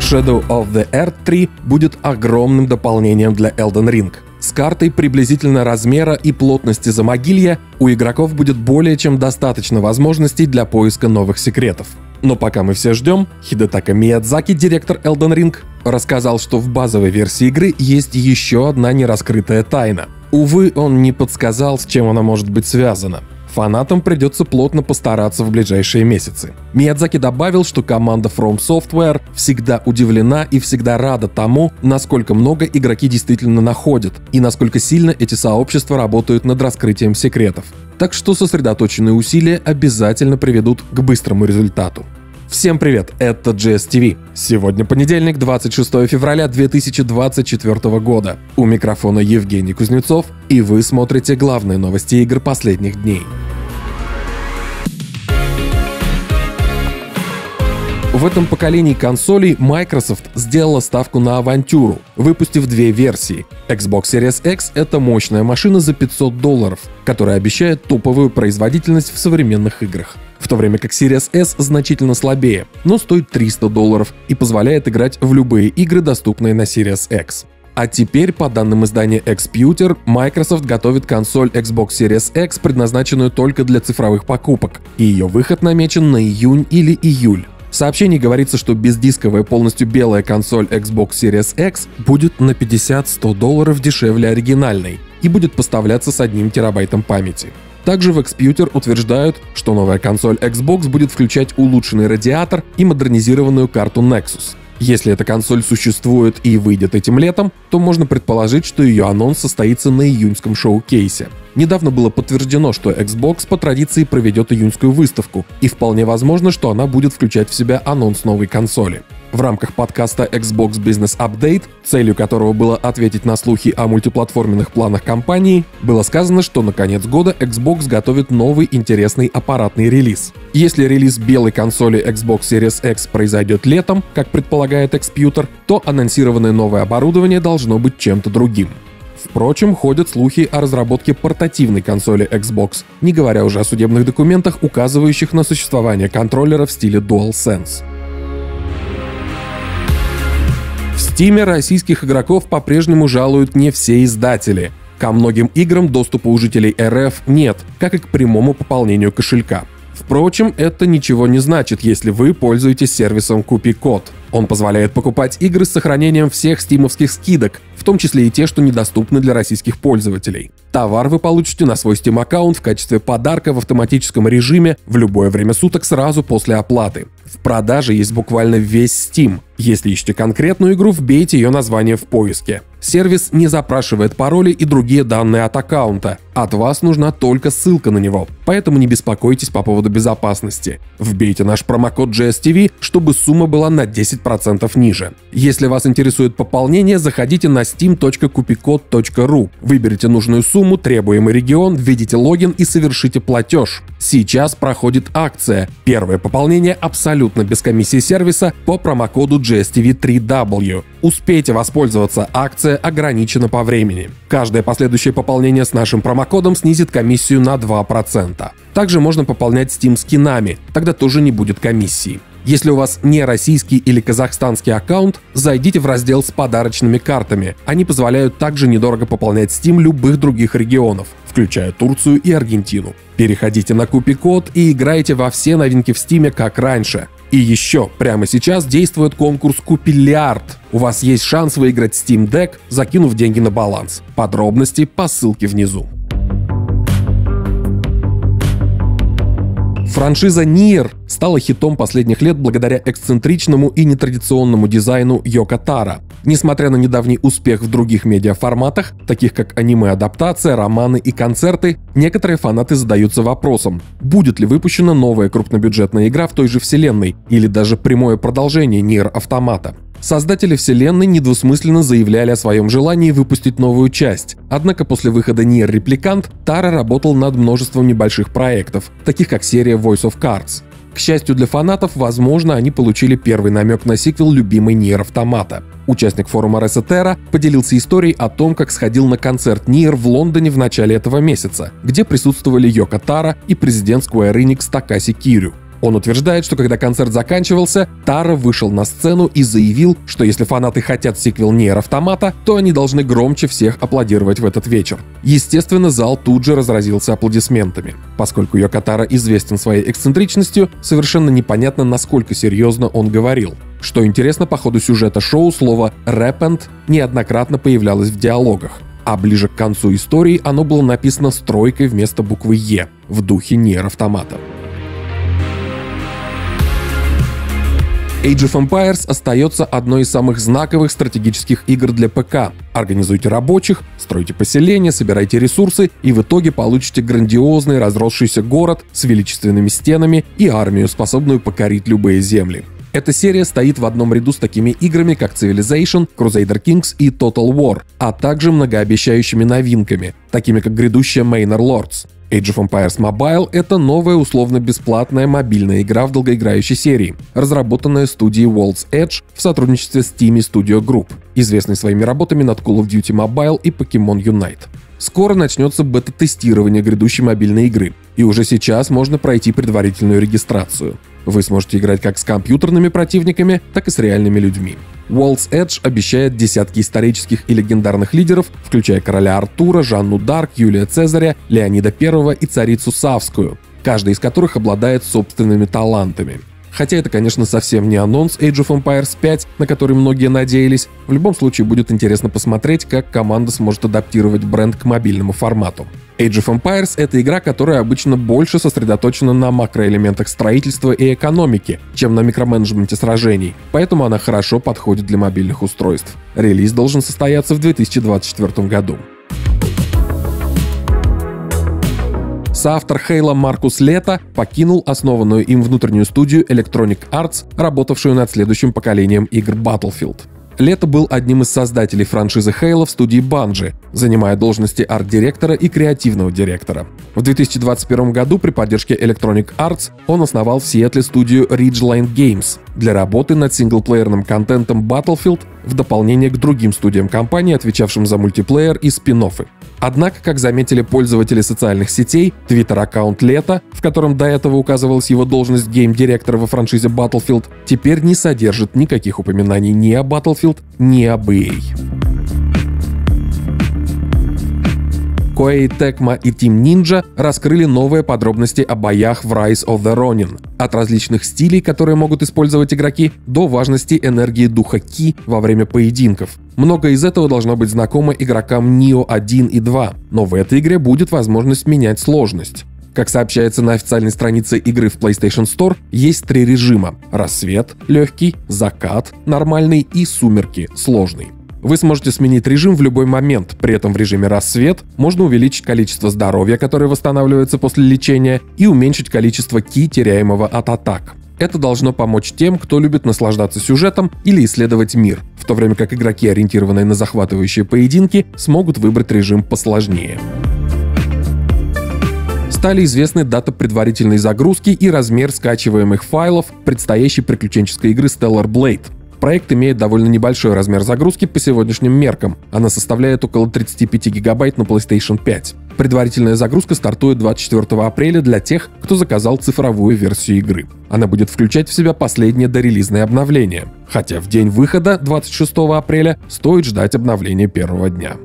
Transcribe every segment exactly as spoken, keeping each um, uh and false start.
Shadow of the Earth три будет огромным дополнением для Elden Ring. С картой приблизительно размера и плотности Замогилья у игроков будет более чем достаточно возможностей для поиска новых секретов. Но пока мы все ждем, Хидетака Миядзаки, директор Elden Ring, рассказал, что в базовой версии игры есть еще одна нераскрытая тайна. Увы, он не подсказал, с чем она может быть связана. Фанатам придется плотно постараться в ближайшие месяцы. Миядзаки добавил, что команда From Software всегда удивлена и всегда рада тому, насколько много игроки действительно находят и насколько сильно эти сообщества работают над раскрытием секретов. Так что сосредоточенные усилия обязательно приведут к быстрому результату. Всем привет, это джи эс ти ви. Сегодня понедельник, двадцать шестое февраля две тысячи двадцать четвёртого года. У микрофона Евгений Кузнецов, и вы смотрите главные новости игр последних дней. В этом поколении консолей Microsoft сделала ставку на авантюру, выпустив две версии. Xbox Series X — это мощная машина за пятьсот долларов, которая обещает топовую производительность в современных играх. В то время как Series S значительно слабее, но стоит триста долларов и позволяет играть в любые игры, доступные на Series X. А теперь, по данным издания Xputer, Microsoft готовит консоль Xbox Series X, предназначенную только для цифровых покупок, и ее выход намечен на июнь или июль. В сообщении говорится, что бездисковая полностью белая консоль Xbox Series X будет на пятьдесят-сто долларов дешевле оригинальной и будет поставляться с одним терабайтом памяти. Также в Xputer утверждают, что новая консоль Xbox будет включать улучшенный радиатор и модернизированную карту Nexus. Если эта консоль существует и выйдет этим летом, то можно предположить, что ее анонс состоится на июньском шоу-кейсе. Недавно было подтверждено, что Xbox по традиции проведет июньскую выставку, и вполне возможно, что она будет включать в себя анонс новой консоли. В рамках подкаста Xbox Business Update, целью которого было ответить на слухи о мультиплатформенных планах компании, было сказано, что на конец года Xbox готовит новый интересный аппаратный релиз. Если релиз белой консоли Xbox Series X произойдет летом, как предполагает Xputer, то анонсированное новое оборудование должно быть чем-то другим. Впрочем, ходят слухи о разработке портативной консоли Xbox, не говоря уже о судебных документах, указывающих на существование контроллера в стиле DualSense. В Steam российских игроков по-прежнему жалуют не все издатели. Ко многим играм доступа у жителей эр эф нет, как и к прямому пополнению кошелька. Впрочем, это ничего не значит, если вы пользуетесь сервисом Купи-Код. Он позволяет покупать игры с сохранением всех стимовских скидок, в том числе и те, что недоступны для российских пользователей. Товар вы получите на свой Steam аккаунт в качестве подарка в автоматическом режиме в любое время суток сразу после оплаты. В продаже есть буквально весь Steam. Если ищете конкретную игру, вбейте ее название в поиске. Сервис не запрашивает пароли и другие данные от аккаунта. От вас нужна только ссылка на него, поэтому не беспокойтесь по поводу безопасности. Вбейте наш промокод джи эс ти ви, чтобы сумма была на десять процентов ниже. Если вас интересует пополнение, заходите на steam точка купикод точка ру, выберите нужную сумму, требуемый регион, введите логин и совершите платеж. Сейчас проходит акция. Первое пополнение абсолютно без комиссии сервиса по промокоду джи эс ти ви три дабл ю. Успейте воспользоваться, акция ограничена по времени. Каждое последующее пополнение с нашим промокодом снизит комиссию на два процента. Также можно пополнять Steam скинами, тогда тоже не будет комиссии. Если у вас не российский или казахстанский аккаунт, зайдите в раздел с подарочными картами. Они позволяют также недорого пополнять Steam любых других регионов, включая Турцию и Аргентину. Переходите на Купи-Код и играйте во все новинки в Steam, как раньше. И еще, прямо сейчас действует конкурс Купиллиард. У вас есть шанс выиграть Steam Deck, закинув деньги на баланс. Подробности по ссылке внизу. Франшиза Nier стала хитом последних лет благодаря эксцентричному и нетрадиционному дизайну Йоко Таро. Несмотря на недавний успех в других медиаформатах, таких как аниме-адаптация, романы и концерты, некоторые фанаты задаются вопросом, будет ли выпущена новая крупнобюджетная игра в той же вселенной или даже прямое продолжение Nier Automata. Создатели вселенной недвусмысленно заявляли о своем желании выпустить новую часть, однако после выхода Nier Replicant Таро работал над множеством небольших проектов, таких как серия Voice of Cards. К счастью для фанатов, возможно, они получили первый намек на сиквел любимой Nier Automata. Участник форума Resetera поделился историей о том, как сходил на концерт Nier в Лондоне в начале этого месяца, где присутствовали Йоко Таро и президент Square Enix Такаси Кирю. Он утверждает, что когда концерт заканчивался, Таро вышел на сцену и заявил, что если фанаты хотят сиквел Ниер Автомата, то они должны громче всех аплодировать в этот вечер. Естественно, зал тут же разразился аплодисментами. Поскольку Йоко Таро известен своей эксцентричностью, совершенно непонятно, насколько серьезно он говорил. Что интересно, по ходу сюжета шоу слово «рэппент» неоднократно появлялось в диалогах, а ближе к концу истории оно было написано с тройкой вместо буквы «Е» в духе Ниер Автомата. Age of Empires остается одной из самых знаковых стратегических игр для ПК. Организуйте рабочих, стройте поселения, собирайте ресурсы и в итоге получите грандиозный разросшийся город с величественными стенами и армию, способную покорить любые земли. Эта серия стоит в одном ряду с такими играми, как Civilization, Crusader Kings и Total War, а также многообещающими новинками, такими как грядущая Manor Lords. Age of Empires Mobile — это новая условно-бесплатная мобильная игра в долгоиграющей серии, разработанная студией World's Edge в сотрудничестве с Team Studio Group, известной своими работами над Call of Duty Mobile и Pokemon Unite. Скоро начнется бета-тестирование грядущей мобильной игры, и уже сейчас можно пройти предварительную регистрацию. Вы сможете играть как с компьютерными противниками, так и с реальными людьми. World's Edge обещает десятки исторических и легендарных лидеров, включая короля Артура, Жанну Дарк, Юлия Цезаря, Леонида Первого и царицу Савскую, каждый из которых обладает собственными талантами. Хотя это, конечно, совсем не анонс Age of Empires пять, на который многие надеялись, в любом случае будет интересно посмотреть, как команда сможет адаптировать бренд к мобильному формату. Age of Empires — это игра, которая обычно больше сосредоточена на макроэлементах строительства и экономики, чем на микроменеджменте сражений, поэтому она хорошо подходит для мобильных устройств. Релиз должен состояться в две тысячи двадцать четвёртом году. Соавтор Halo Маркус Лето покинул основанную им внутреннюю студию Electronic Arts, работавшую над следующим поколением игр Battlefield. Лето был одним из создателей франшизы Halo в студии Bungie, занимая должности арт-директора и креативного директора. В две тысячи двадцать первом году при поддержке Electronic Arts он основал в Сиэтле студию Ridgeline Games для работы над синглплеерным контентом Battlefield в дополнение к другим студиям компании, отвечавшим за мультиплеер и спин-оффы. Однако, как заметили пользователи социальных сетей, твиттер-аккаунт Лето, в котором до этого указывалась его должность гейм-директора во франшизе Battlefield, теперь не содержит никаких упоминаний ни о Battlefield, ни об и эй. Koei Tecmo и Team Ninja раскрыли новые подробности о боях в Rise of the Ronin, от различных стилей, которые могут использовать игроки, до важности энергии духа Ки во время поединков. Многое из этого должно быть знакомо игрокам Нио один и два, но в этой игре будет возможность менять сложность. Как сообщается на официальной странице игры в PlayStation Store, есть три режима – рассвет, легкий, закат, нормальный и сумерки, сложный. Вы сможете сменить режим в любой момент, при этом в режиме рассвет можно увеличить количество здоровья, которое восстанавливается после лечения, и уменьшить количество ки, теряемого от атак. Это должно помочь тем, кто любит наслаждаться сюжетом или исследовать мир, в то время как игроки, ориентированные на захватывающие поединки, смогут выбрать режим посложнее. Стали известны дата предварительной загрузки и размер скачиваемых файлов предстоящей приключенческой игры Stellar Blade. Проект имеет довольно небольшой размер загрузки по сегодняшним меркам. Она составляет около тридцать пять гигабайт на PlayStation пять. Предварительная загрузка стартует двадцать четвёртого апреля для тех, кто заказал цифровую версию игры. Она будет включать в себя последнее дорелизное обновление. Хотя в день выхода, двадцать шестого апреля, стоит ждать обновления первого дня.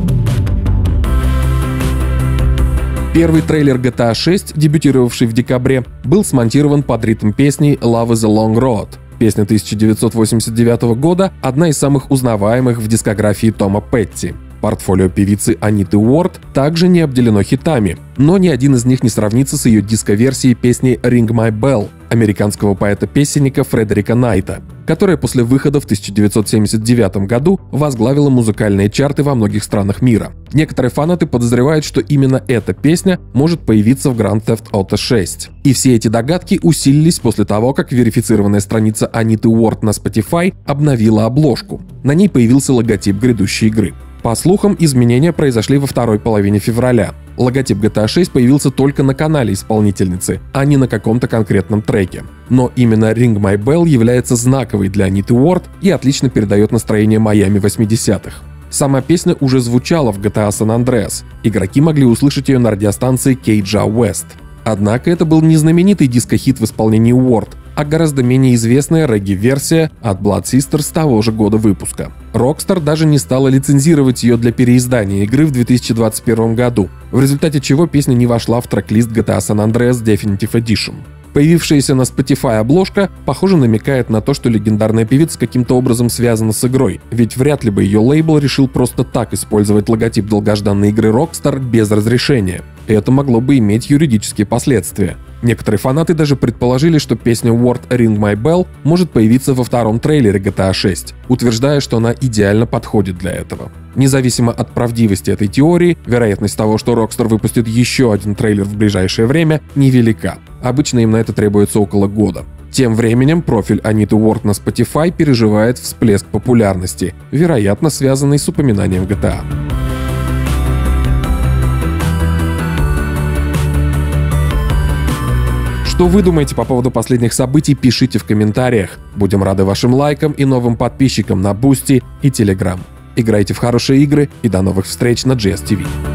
Первый трейлер джи ти эй шесть, дебютировавший в декабре, был смонтирован под ритм песни «Love is a Long Road». Песня тысяча девятьсот восемьдесят девятого года – одна из самых узнаваемых в дискографии Тома Петти. Портфолио певицы Аниты Уорд также не обделено хитами, но ни один из них не сравнится с ее диско-версией песни «Ring My Bell» американского поэта-песенника Фредерика Найта, которая после выхода в тысяча девятьсот семьдесят девятом году возглавила музыкальные чарты во многих странах мира. Некоторые фанаты подозревают, что именно эта песня может появиться в Grand Theft Auto шесть. И все эти догадки усилились после того, как верифицированная страница Аниты Уорд на Spotify обновила обложку. На ней появился логотип грядущей игры. По слухам, изменения произошли во второй половине февраля. Логотип джи ти эй шесть появился только на канале исполнительницы, а не на каком-то конкретном треке. Но именно Ring My Bell является знаковой для Аниты Уорд и отлично передает настроение Майами восьмидесятых. Сама песня уже звучала в джи ти эй San Andreas. Игроки могли услышать ее на радиостанции кей джи West. Однако это был не знаменитый диско-хит в исполнении Ward, а гораздо менее известная регги-версия от Blood Sisters того же года выпуска. Rockstar даже не стала лицензировать ее для переиздания игры в две тысячи двадцать первом году, в результате чего песня не вошла в трек-лист джи ти эй San Andreas Definitive Edition. Появившаяся на Spotify обложка, похоже, намекает на то, что легендарная певица каким-то образом связана с игрой, ведь вряд ли бы ее лейбл решил просто так использовать логотип долгожданной игры Rockstar без разрешения. Это могло бы иметь юридические последствия. Некоторые фанаты даже предположили, что песня Ward Ring My Bell может появиться во втором трейлере джи ти эй шесть, утверждая, что она идеально подходит для этого. Независимо от правдивости этой теории, вероятность того, что Rockstar выпустит еще один трейлер в ближайшее время, невелика. Обычно им на это требуется около года. Тем временем профиль Аниты Уорд на Spotify переживает всплеск популярности, вероятно, связанный с упоминанием джи ти эй. Что вы думаете по поводу последних событий, пишите в комментариях. Будем рады вашим лайкам и новым подписчикам на Boosty и Telegram. Играйте в хорошие игры и до новых встреч на джи эс ти ви.